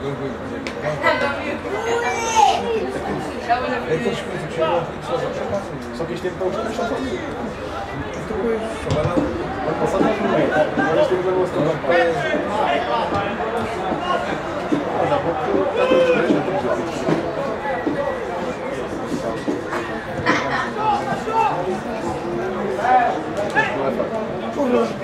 Aqueles coisas que chegam só que isto é para os dois, só para mim. Depois, só vai lá. Vai passar mais no meio. Agora isto é para você também. Mas há pouco está tudo bem, já temos aqui. Não é fácil.